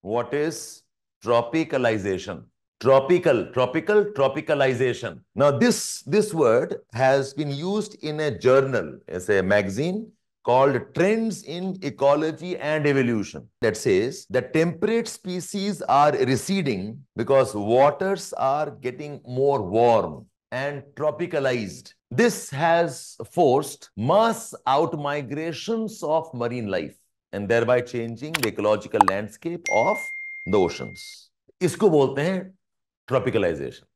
What is tropicalization? Tropicalization. Now, this word has been used in a journal, as a magazine called Trends in Ecology and Evolution, that says that temperate species are receding because waters are getting more warm and tropicalized. This has forced mass outmigrations of marine life and thereby changing the ecological landscape of the oceans. इसको बोलते हैं ट्रॉपिकलाइजेशन।